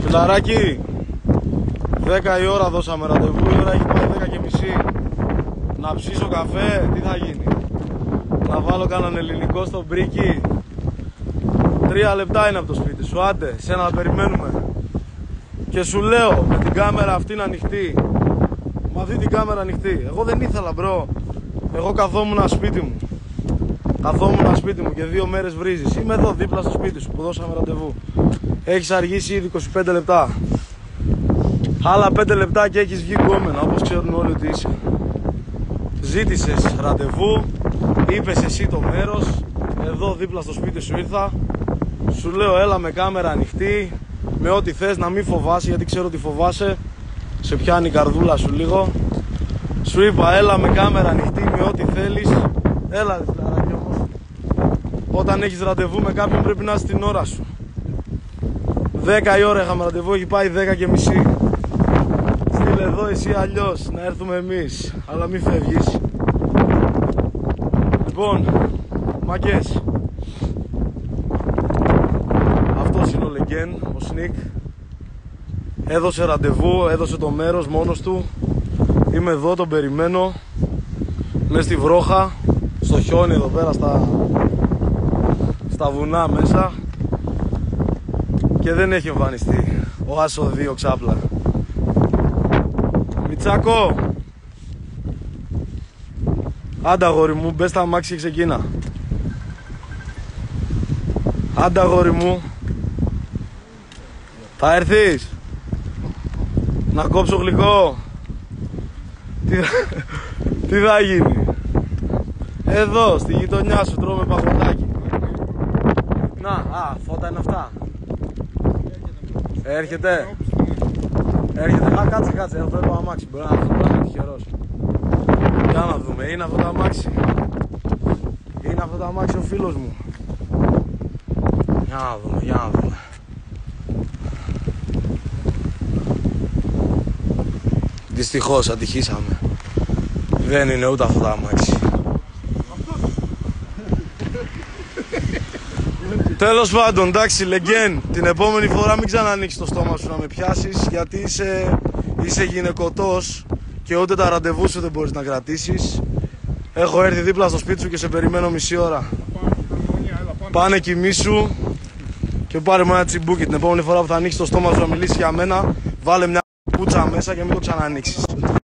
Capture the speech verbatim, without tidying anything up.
Φιλαράκι, δέκα η ώρα δώσαμε ραντεβού, η ώρα έχει πάει δέκα και μισή. Να ψήσω καφέ, τι θα γίνει? Να βάλω κανέναν ελληνικό στο μπρίκι. Τρία λεπτά είναι από το σπίτι σου, άντε, σένα να περιμένουμε. Και σου λέω, με την κάμερα αυτή να ανοιχτή, με αυτή την κάμερα ανοιχτή. Εγώ δεν ήθελα, μπρο. Εγώ καθόμουν σπίτι μου. Καθόμουν σπίτι μου και δύο μέρες βρίζεις. Είμαι εδώ δίπλα στο σπίτι σου που δώσαμε ραντεβού. Έχεις αργήσει ήδη είκοσι πέντε λεπτά. Άλλα πέντε λεπτά και έχεις βγει γκόμενα, όπως ξέρουν όλοι ότι είσαι. Ζήτησες ραντεβού, είπες εσύ το μέρος. Εδώ δίπλα στο σπίτι σου ήρθα. Σου λέω έλα με κάμερα ανοιχτή, με ό,τι θες, να μην φοβάσαι, γιατί ξέρω ότι φοβάσαι. Σε πιάνει η καρδούλα σου λίγο. Σου είπα έλα με κάμερα ανοιχτή, με ό,τι θέλεις. Έλα ρε φιλαράκι όμως. Όταν έχεις ραντεβού με κάποιον πρέπει να είσαι την ώρα σου. Δέκα η ώρα είχαμε ραντεβού, έχει πάει δέκα και μισή. Στείλε εδώ εσύ αλλιώς, να έρθουμε εμείς. Αλλά μη φεύγεις. Λοιπόν, μαγκές, αυτός είναι ο Λεγγέν, ο Σνικ. Έδωσε ραντεβού, έδωσε το μέρος μόνος του. Είμαι εδώ, τον περιμένω. Μες στη βρόχα, στο χιόνι εδώ πέρα, στα, στα βουνά μέσα. Και δεν έχει εμφανιστεί ο Άσο δύο ξάπλα. Μιτσάκο, άντα αγόρι μου, μπες στα αμάξι και ξεκίνα. Άντα αγόρι μου. Θα έρθεις? Να κόψω γλυκό? Τι, τι θα γίνει? Εδώ, στη γειτονιά σου τρώμε παγωτάκι. Να, α, φώτα είναι αυτά. Έρχεται. Έρχεται. Α, κάτσε, κάτσε. Εδώ το αμάξι. Μπορεί να είναι τυχερός. Για να δούμε. Είναι αυτό το αμάξι. Είναι αυτό το αμάξι ο φίλος μου. Για να δούμε, για να δούμε. Δυστυχώς ατυχήσαμε. Δεν είναι ούτε αυτό το αμάξι. Τέλος πάντων, εντάξει, Λεγγέν, την επόμενη φορά μην ξανανοίξεις το στόμα σου να με πιάσεις, γιατί είσαι, είσαι γυναικωτός και ούτε τα ραντεβού σου δεν μπορείς να κρατήσεις. Έχω έρθει δίπλα στο σπίτι σου και σε περιμένω μισή ώρα. Πάνε κοιμήσου και πάρε μου ένα τσιμπούκι. Την επόμενη φορά που θα ανοίξεις το στόμα σου να μιλήσεις για μένα, βάλε μια πουτσα μέσα και μην το ξανανοίξεις.